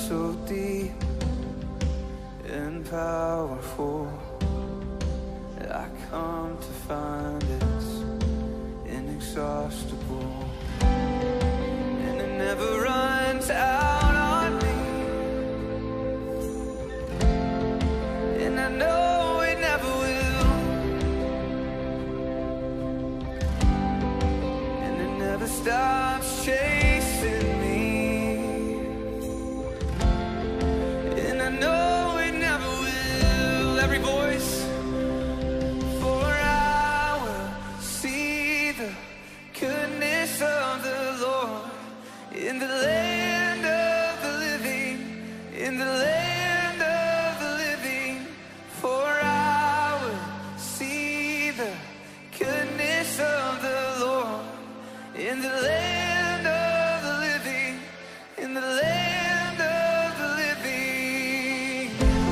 so deep and powerful that I come to find it's inexhaustible, and it never runs out on me, and I know it never will, and it never stops chasing me, and I know it never will. Every voice, for I will see the goodness of the Lord in the land of the living, in the land of the living. For I will see the goodness of the Lord in the land of the living, in the land of the living.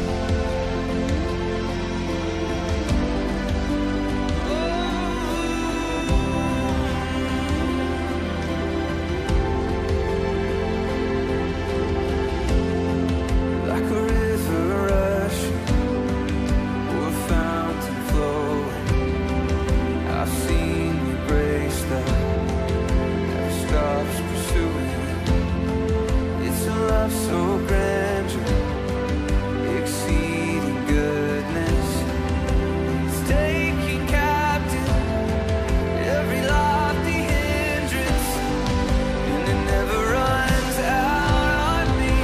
Like a river rushing or a fountain flowing, I've seen your grace that never stops pursuing. It's a love so grandeur, exceeding goodness. It's taking captive every lofty hindrance, and it never runs out on me.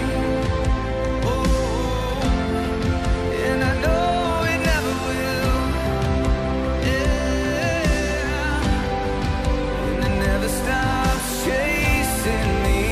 Oh, and I know it never will. Yeah, and it never stops chasing me,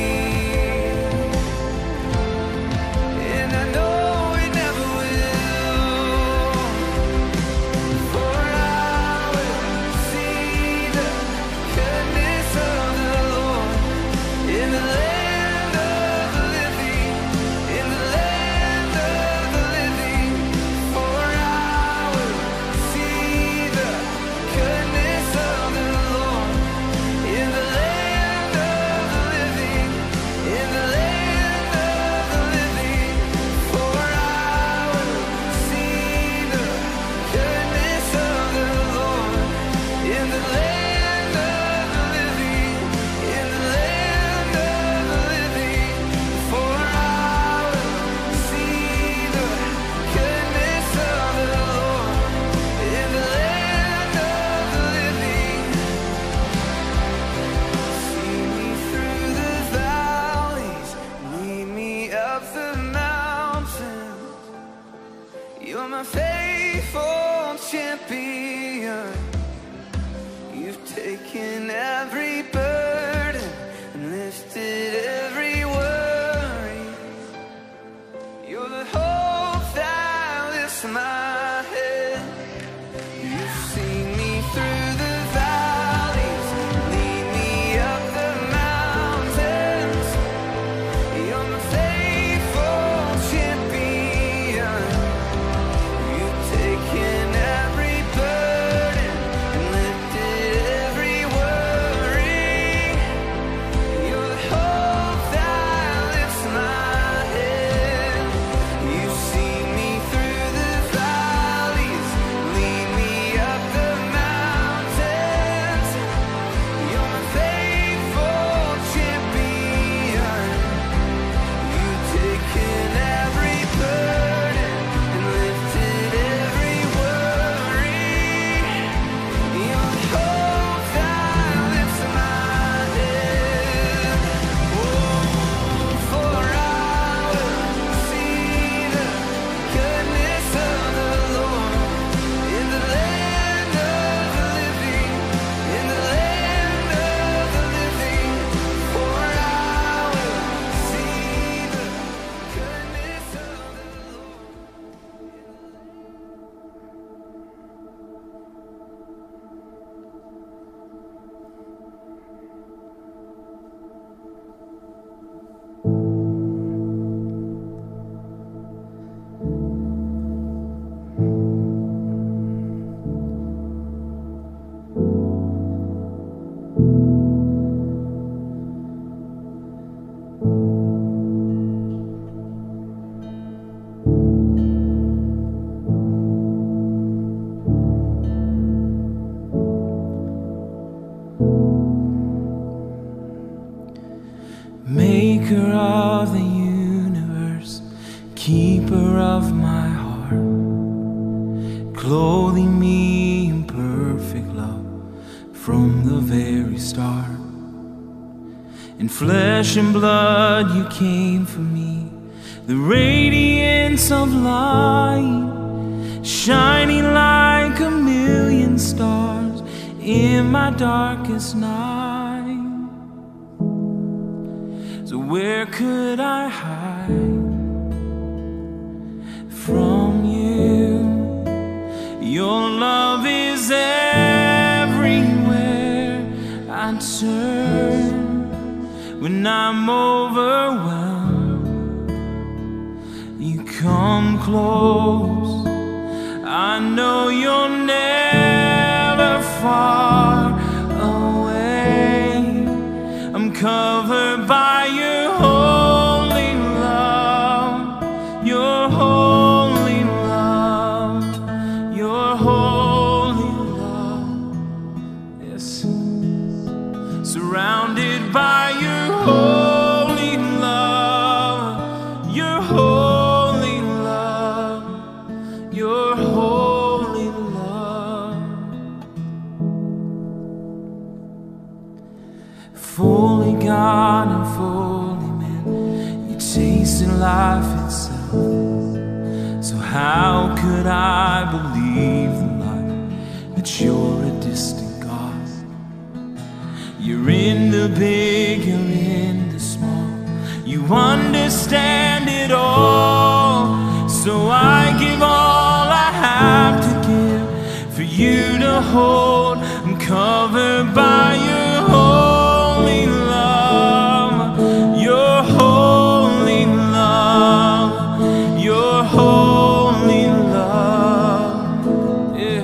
and I know it never will. For I will see the goodness of the Lord in the land of the living, in the land of the living. For I will see the goodness of the Lord in the land of the living, in the land of the living. For I will see the goodness of the Lord in the land of the living, in the land of the living. For I will see the goodness of the Lord in the land of the living. See me through the valleys, lead me up the mountains. You're my faithful champion. You've taken every burden and lifted every worry. You're the hope that lifts my head. You've seen me through the valleys, lead me up the mountains. You're my faithful champion. You've taken every burden and lifted every worry. keeper of my heart, clothing me in perfect love from the very start. In flesh and blood you came for me, the radiance of light, shining like a million stars in my darkest night. So where could I hide from you? Your love is everywhere I turn. When I'm overwhelmed, you come close. I know you're never far away. I'm covered by your holy love, your holy love, your holy love. Yes, surrounded by your holy love, your holy love, your holy love. Fully God and fully man, you tasted life itself. So how could I believe the lie that you're a distant God? You're in the big, you're in the small, you understand it all. So I give all I have to give for you to hold. I'm covered by your holy love, your holy love, your holy love. Yeah.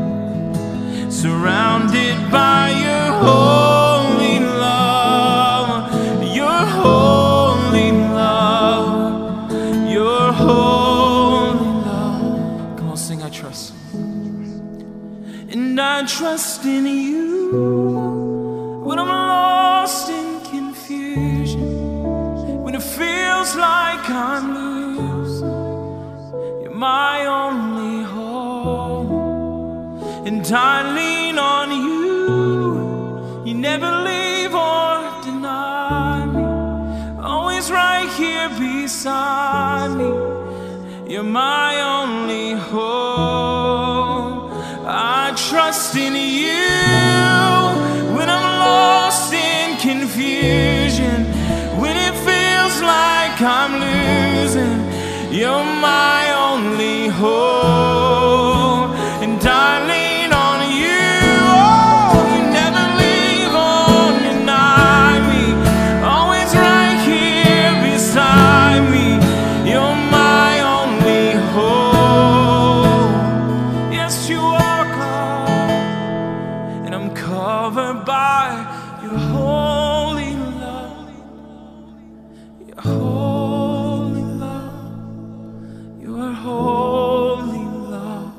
Surrounded by your holy love, your holy love, your holy love. Come on, sing, I trust. And I trust in you when I'm lost in confusion, when it feels like I'm losing. You're my only hope, and I lean on you. You never leave or deny me, always right here beside me. You're my only hope. I trust in you when I'm lost in confusion, when it feels like I'm losing. You're my only hope, and I lean on you. Oh, you never leave or deny me, always right here beside me. You're my only hope. Yes, you are, God, and I'm covered by your holy love, your holy love, your holy love.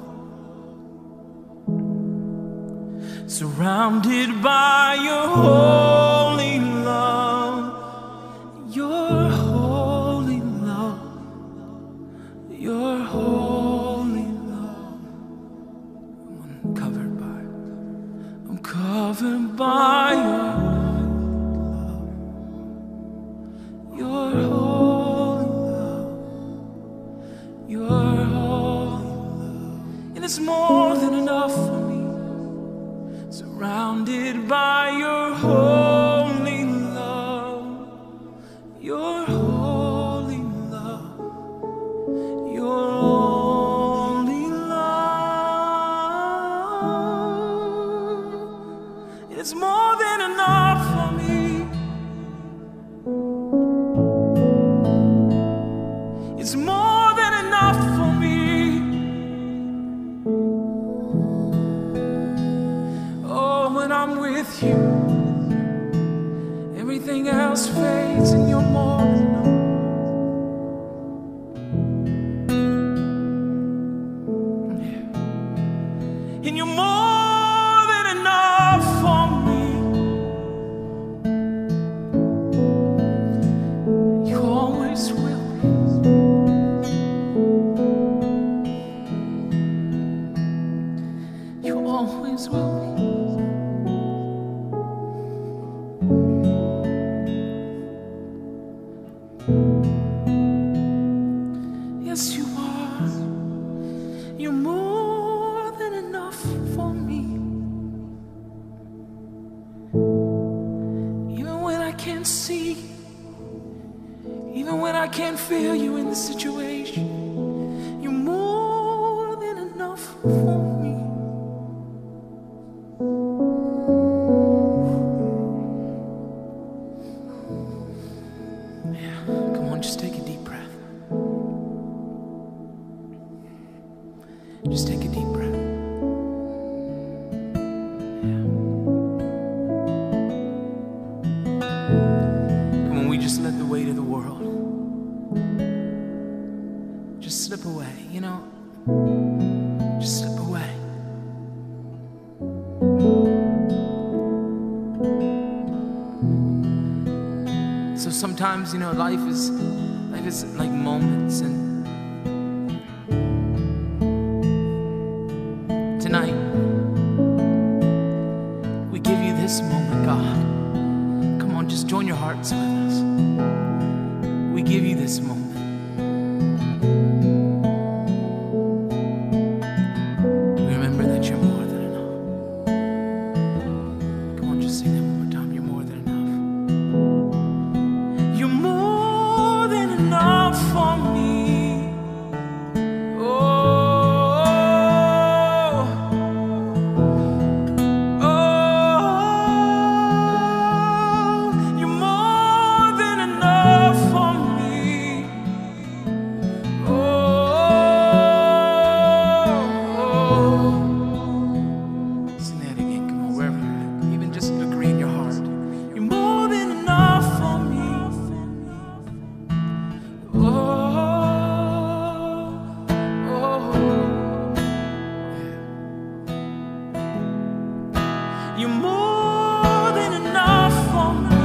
Surrounded by your holy love, your holy love, your holy love. I'm covered by your holy love, your holy love. And it's more than enough for me. Surrounded by your holy love, your holy love, your holy love. It's more than enough for me. It's more than enough for me. When I'm with you, everything else fades, and you're more than enough. Yeah. And you're more than enough for me. You always will be. feel you in the situation. You're more than enough for me. Yeah, come on, just take a deep breath. Just take a deep breath. Yeah. Come on, we just let the weight of the world just slip away, you know? Just slip away. So sometimes, you know, life is like moments, and tonight we give you this moment, God. Come on, just join your hearts with us. We give you this moment. We remember that you're more than enough. Come on, just sing that one more time. You're more than enough. You're more than enough for me. You're more than enough for me.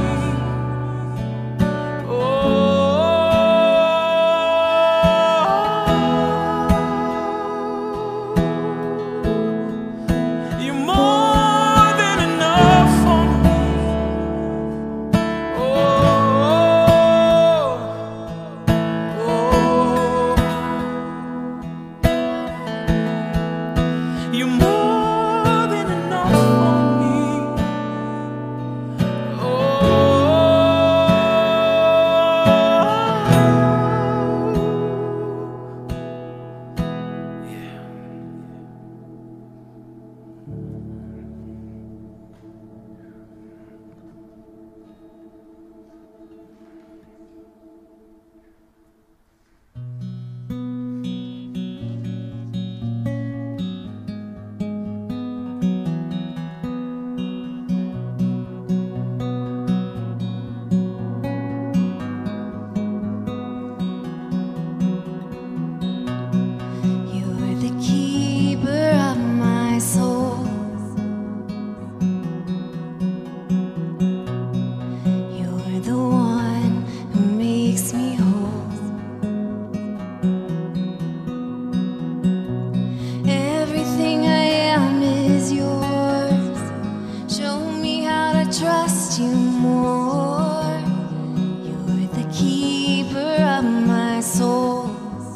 You're more than enough for me. You're more than enough for me. Trust you more. You're the keeper of my soul.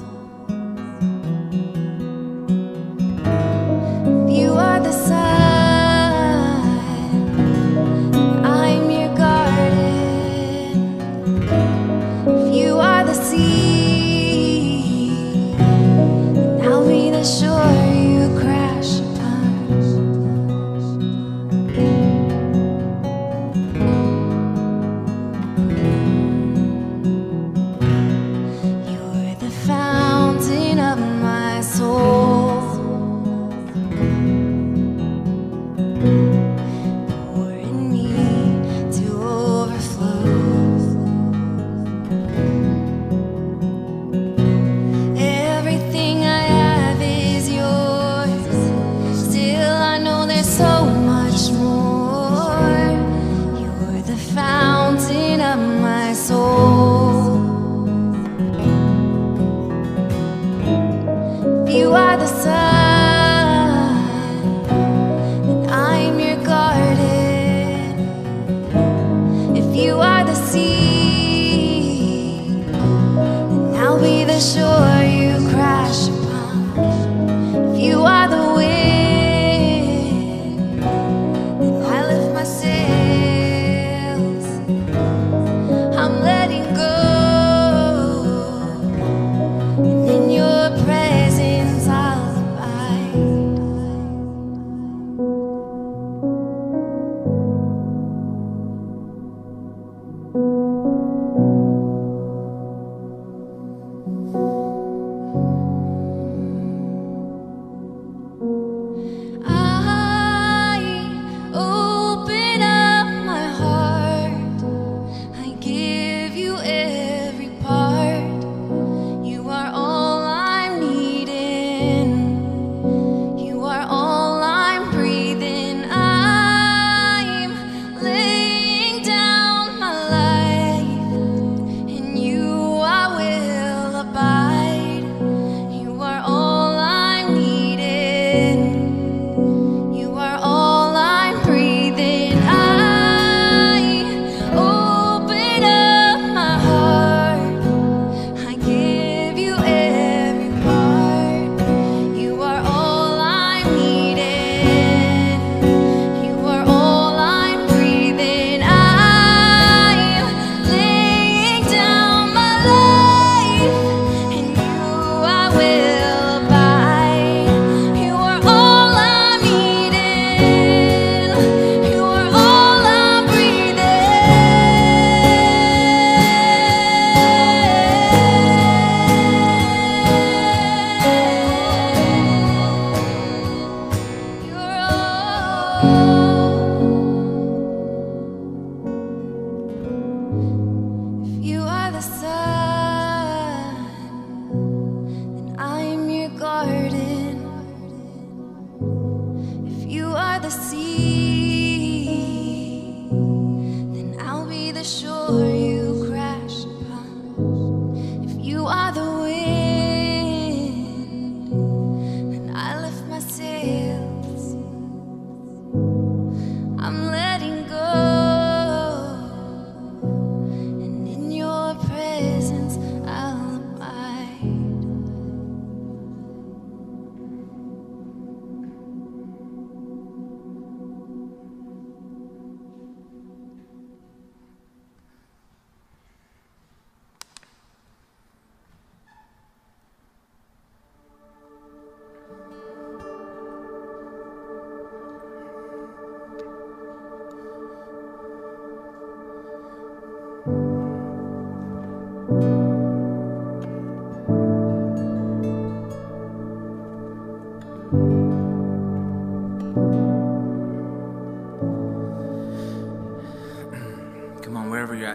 You are the sun, I'm your garden. If you are the sea, I'll be the shore you crash upon. You are the sun, and I'm your garden. If you are the sea, then I'll be the shore you crash upon. If you are the wind, then I lift my sails. I'm letting go.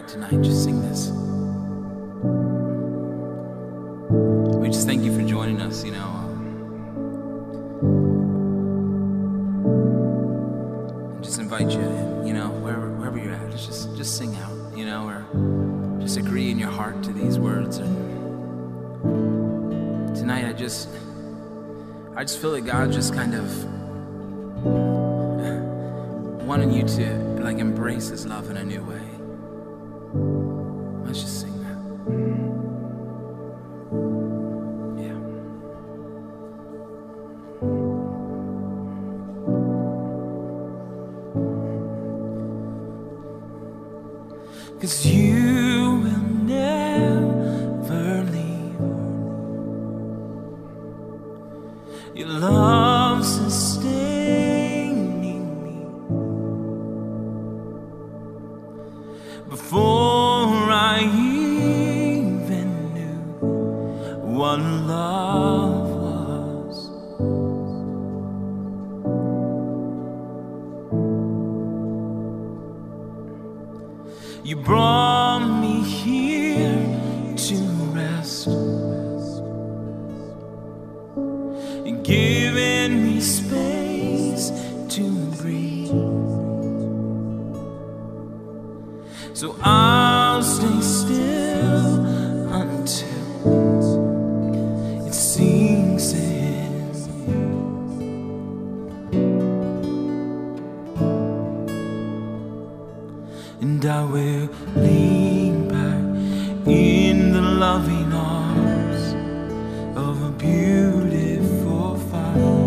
tonight, just sing this. We just thank you for joining us, you know. And just invite you, you know, wherever you're at, just sing out, you know, or just agree in your heart to these words. And tonight, I just feel that God just kind of wanting you to like embrace His love in a new way. Let's just sing that. Yeah. 'Cause you will never leave. Your love sustaining me. Before I even knew what love was, you brought me here to rest, and given me space to breathe. So I'll stay still until it sinks in. And I will lean back in the loving arms of a beautiful Father.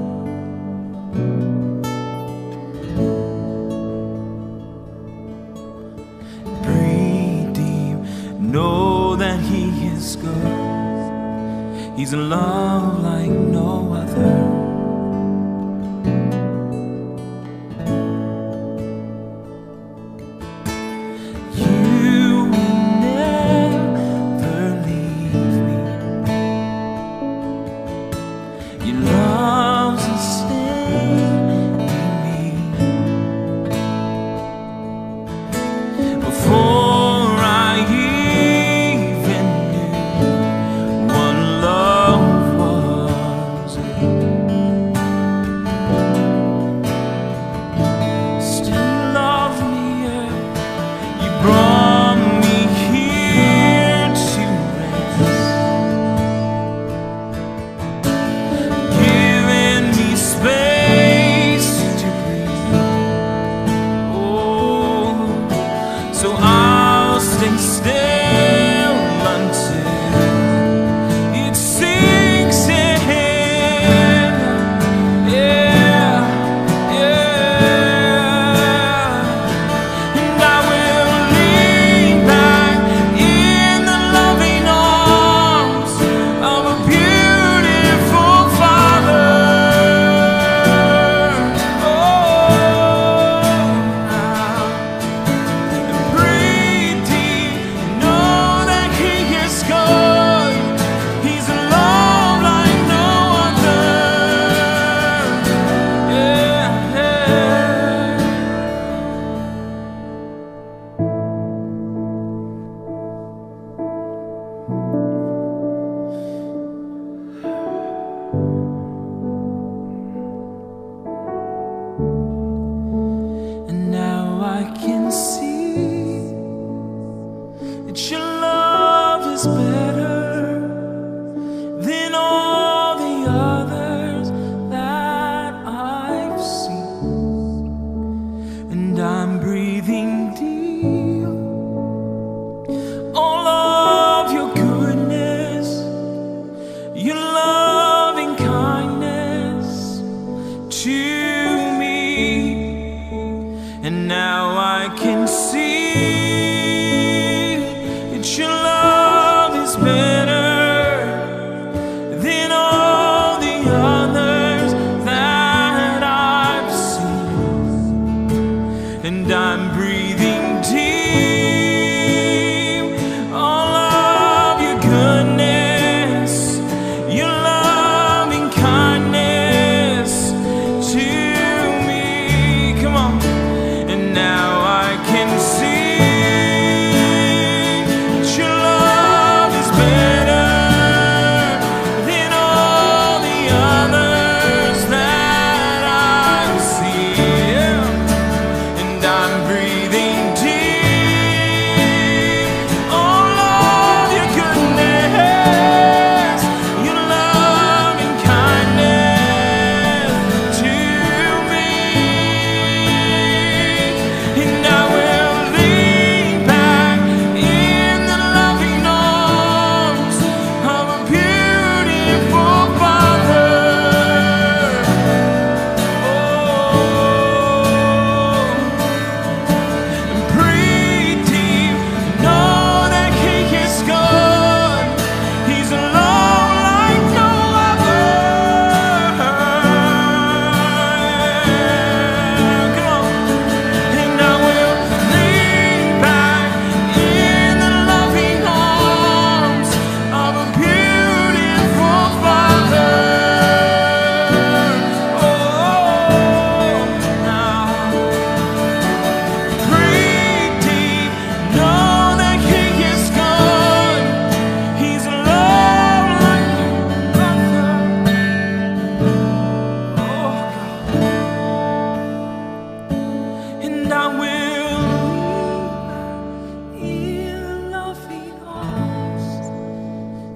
Know that He is good. He's a love like no other. You will never leave me. Your love sustains me. Before even knew what love was,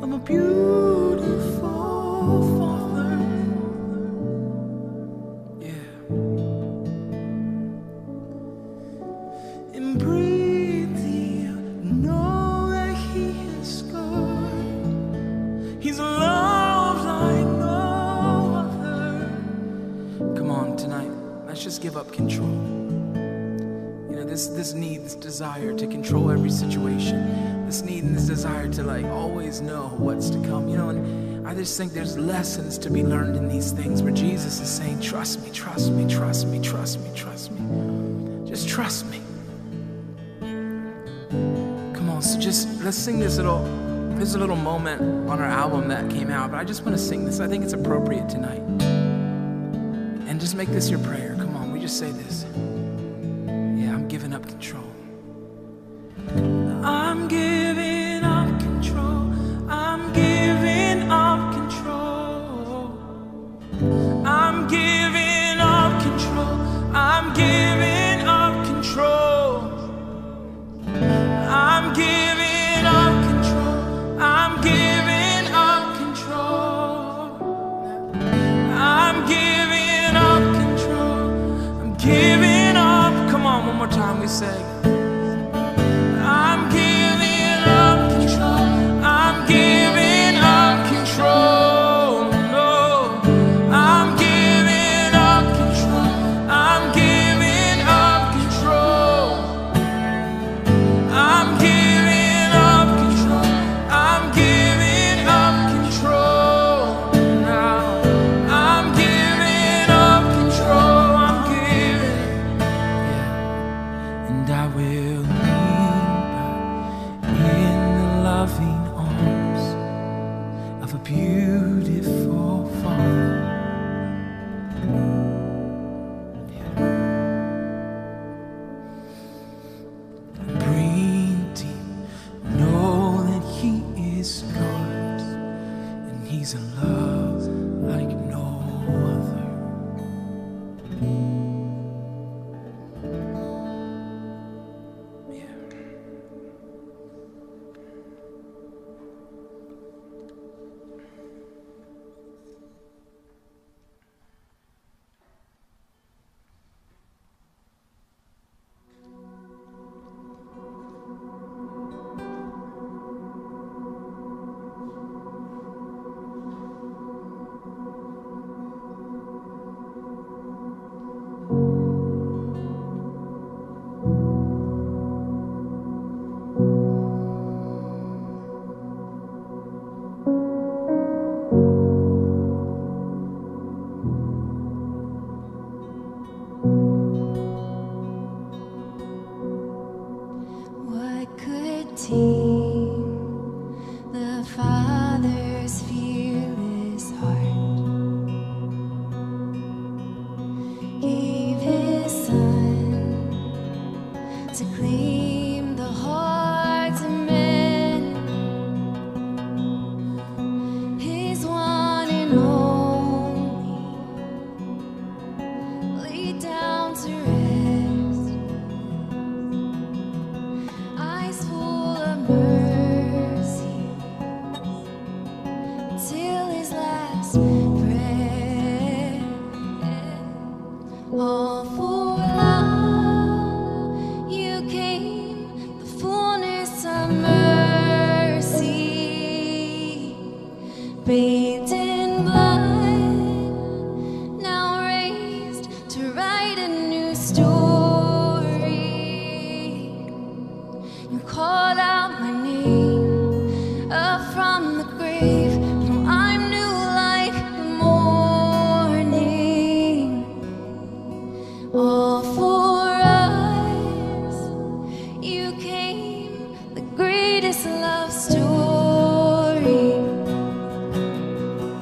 I'm a beautiful father. Yeah. And breathe deep, know that He is good. He's loved like no other. Come on, tonight, let's just give up control. You know, this need, this desire to control every situation, this need and this desire to like always know what's to come, you know, and I just think there's lessons to be learned in these things where Jesus is saying, trust me, trust me, trust me, trust me, trust me. Just trust me. Come on, so just let's sing this little moment on our album that came out, but I just want to sing this. I think it's appropriate tonight. And just make this your prayer. Come on, we just say this. Yeah, I'm giving up control. I'm giving up control. I'm giving up control. I'm giving up control. I'm giving up control. I'm giving up control. I'm giving up control. I'm giving up control. I'm giving up. Come on, one more time we say. I'm giving up control. I'm giving up control. No, I'm giving up control. I'm giving up control. I'm giving up control. I'm giving up control. Now I'm giving up control. I'm giving. Yeah. And I will lean back in the loving arms of a beautiful Father. Breathe deep, know that He is God, and He's in love like no other. Yeah. What could tame the Father's fearless heart? Gave His Son to claim the hearts of men. His one and only laid down to rest. Eyes full of mercy till His last breath. All for love You came, the fullness of mercy, bathed in blood, now raised to write a new story. You called out my name up from the grave. Now I'm new like the morning. All for us, You came, the greatest love story.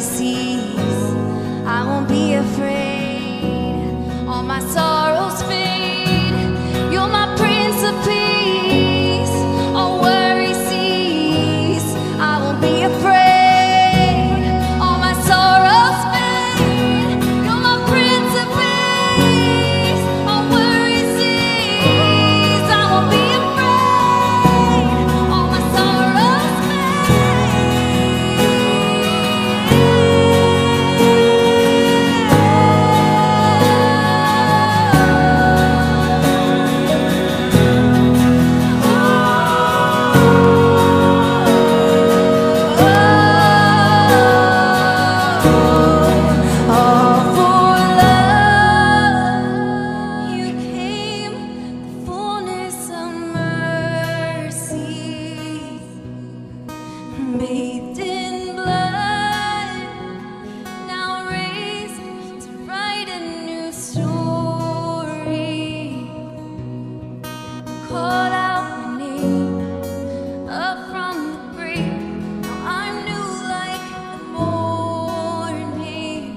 sees. I won't be afraid. All my sorrows fade. You're my Prince of Peace. All worry cease. I won't be afraid. All my sorrows fade. You're my Prince of Peace. All worry cease. I won't be afraid. All my sorrows all for love. You came, the fullness of mercy, bathed in blood, now raised to write a new story. Call out my name up from the grave. Now I'm new like the morning.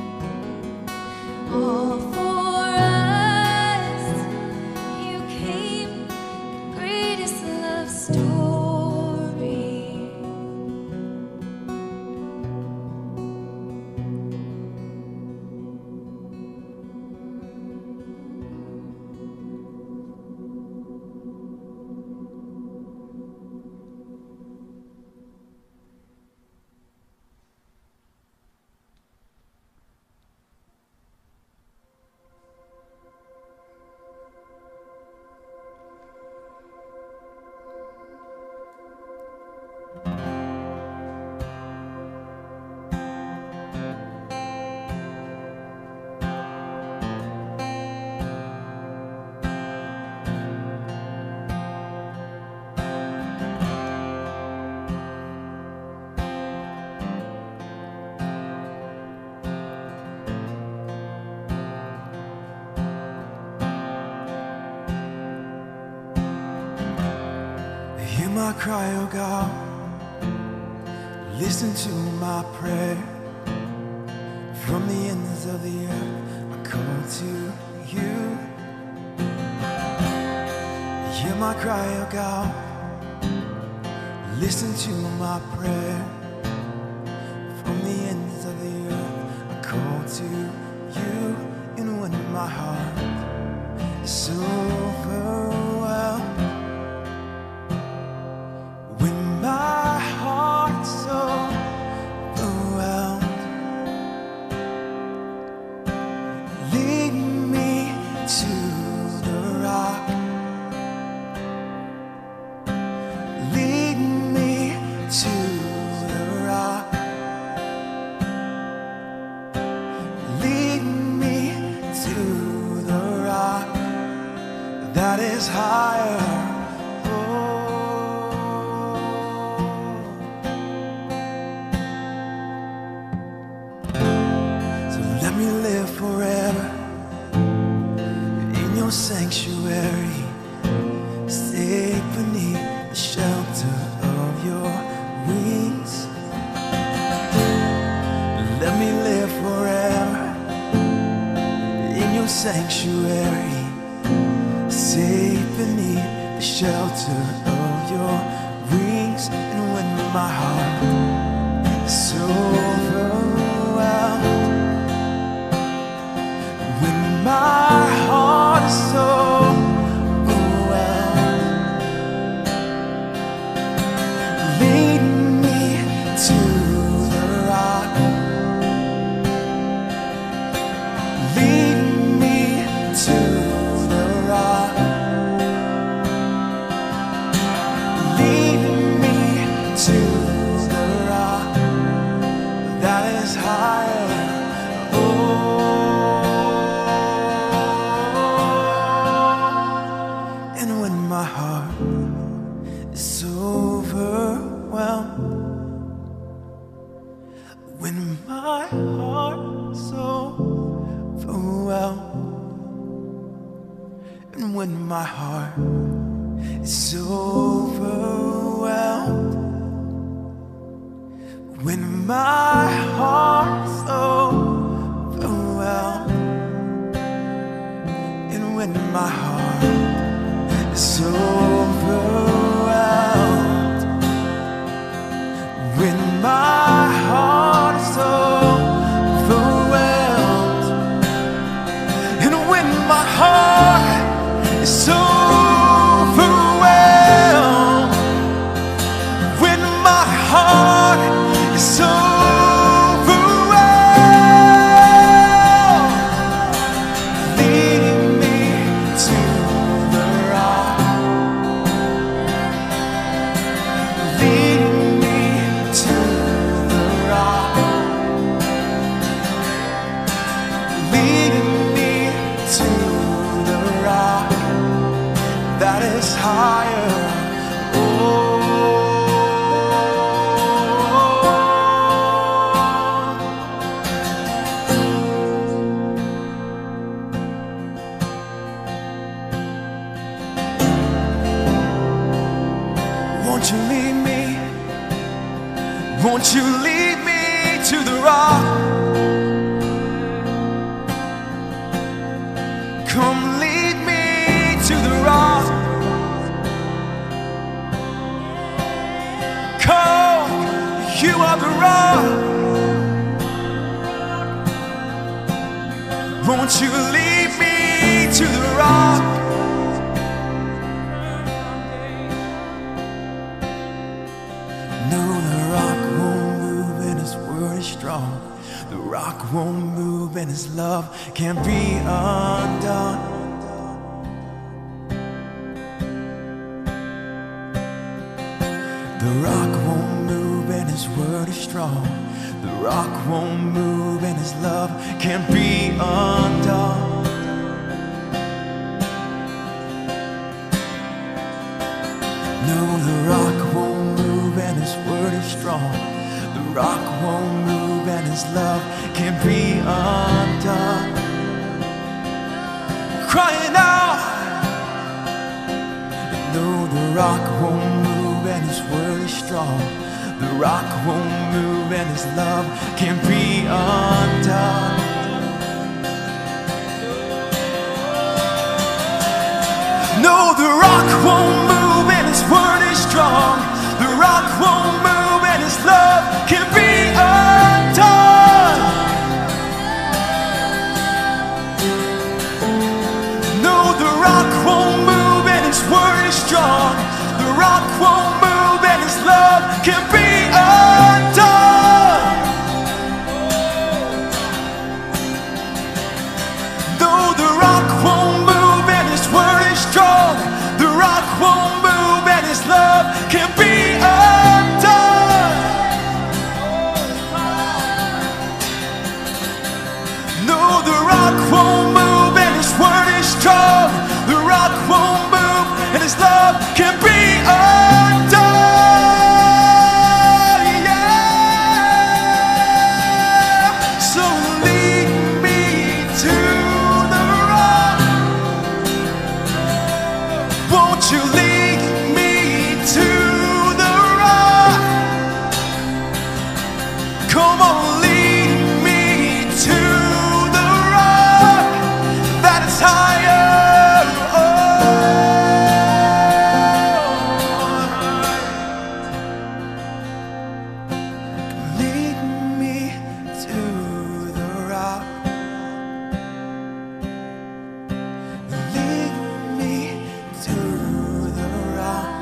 All for us, you came, the greatest love story. Hear my cry, oh God. Listen to my prayer. From the ends of the earth, I call to you. Hear my cry, oh God. Listen to my prayer. From the ends of the earth, I call to you. And when my heart is so overwhelmed, when my heart's so overwhelmed, lead me to the rock. Lead me to the rock. Lead me to the rock that is higher. Let me live forever in your sanctuary, safe beneath the shelter of your wings. Let me live forever in your sanctuary, safe beneath the shelter of your wings. And when my heart is so overwhelmed, when my heart is so overwhelmed, lead me to the rock. Lead me to the rock. Lead me to the rock that is higher. And when my heart is overwhelmed, when my heart is overwhelmed, and when my heart is overwhelmed, when my heart when my heart is overwhelmed, and when my heart is overwhelmed, when my heart is overwhelmed, leading me to the rock, leading me to the rock, leading me to the rock that is higher. Won't you lead me? Won't you lead me to the rock? Come lead me to the rock. Come, you are the rock. Won't you lead me to the rock? No, the rock won't move and his word is strong. The rock won't move and his love can't be undone. The rock won't move and his word is strong. The rock won't move and his love can't be undone. No, the rock won't move and his word is strong. The rock won't move and his love can't be undone. Crying out. No, the rock won't move and his word is strong. The rock won't move and his love can't be undone. No, the rock won't move and his word is strong. The rock won't move and his love can be undone. No, the rock won't move and his word is strong. The rock won't move and his love can be undone. No, the rock won't move and his word is strong. The rock won't move and his love can be undone. No, the rock won't move and his word is strong. The rock won't move and his love can be undone. Yeah. So lead me to the rock. Won't you lead me to the rock? Come on, lead me to the rock that is higher. Lead me to the rock. Lead me to the rock.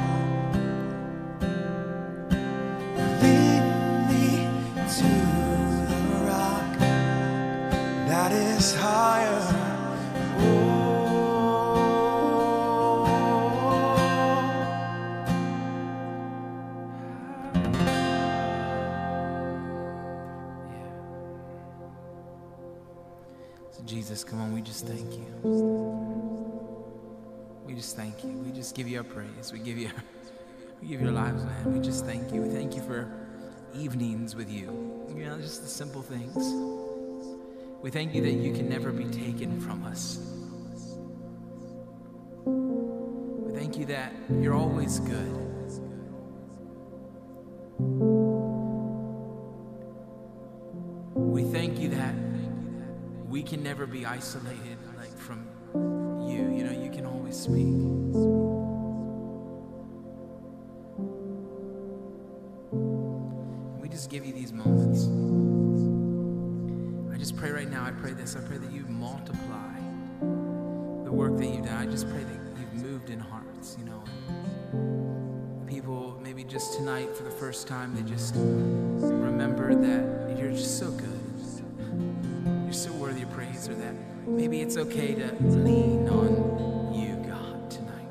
Lead me to the rock that is higher. So Jesus, come on, we just thank you. We just thank you. We just give you our praise. We give you our lives, man. We just thank you. We thank you for evenings with you. You know, just the simple things. We thank you that you can never be taken from us. We thank you that you're always good. We thank you that we can never be isolated like from you. You know, you can always speak. just give you these moments. I just pray right now, I pray this. I pray that you multiply the work that you've done. I just pray that you've moved in hearts, you know. And people, maybe just tonight for the first time, they just remember that you're just so good. You're so worthy of praise, or that maybe it's okay to lean on you, God, tonight.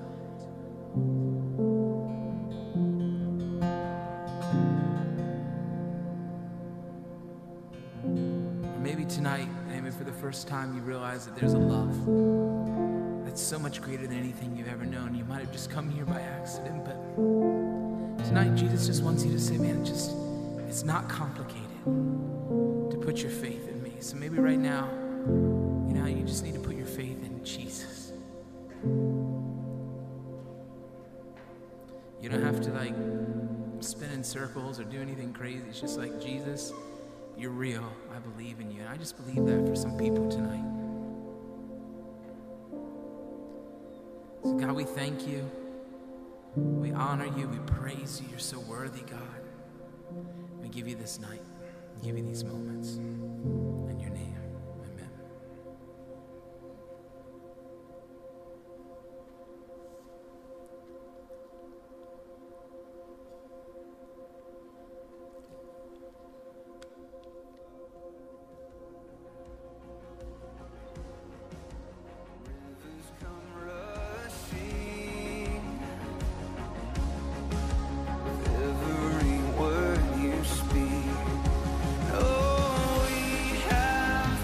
Or maybe tonight, maybe for the first time, you realize that there's a love that's so much greater than anything you've ever known. You might have just come here by accident, but tonight, Jesus just wants you to say, man, it's not complicated to put your faith in me. So maybe right now, you know, you just need to put your faith in Jesus. You don't have to like spin in circles or do anything crazy. It's just like, Jesus, you're real. I believe in you. And I just believe that for some people tonight. So God, we thank you. We honor you. We praise you. You're so worthy, God. We give you this night. We give you these moments. In your name, amen. Rivers come rushing with every word you speak. Oh, we have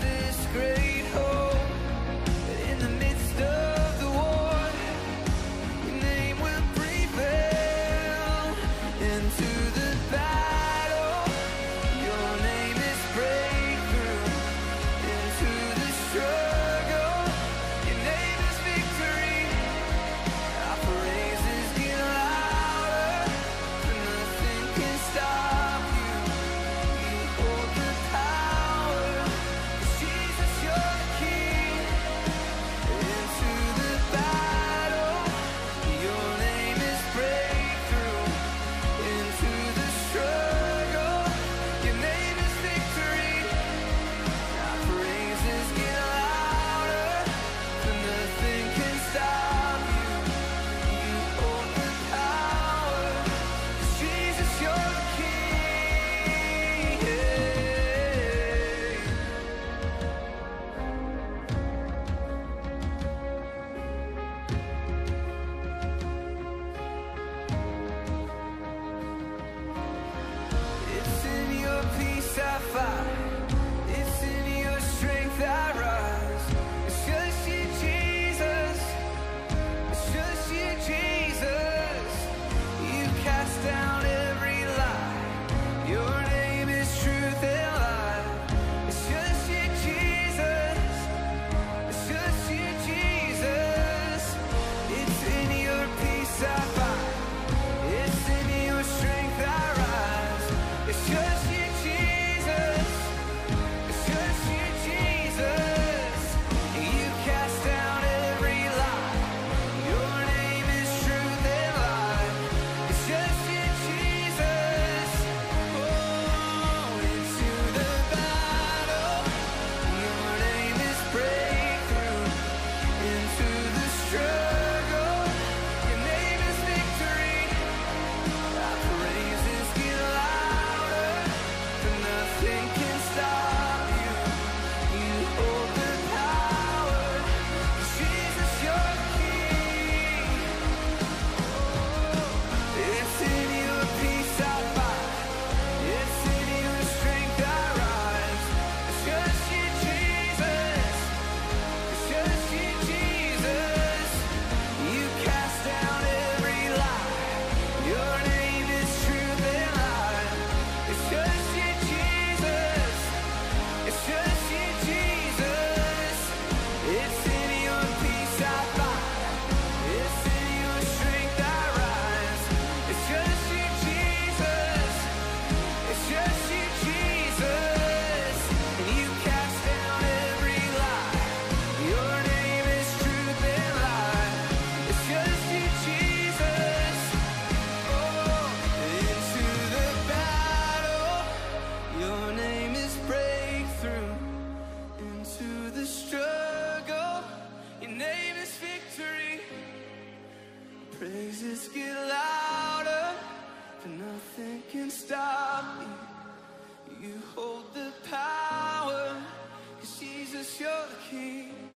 stop me. You hold the power, 'cause Jesus, you're the King.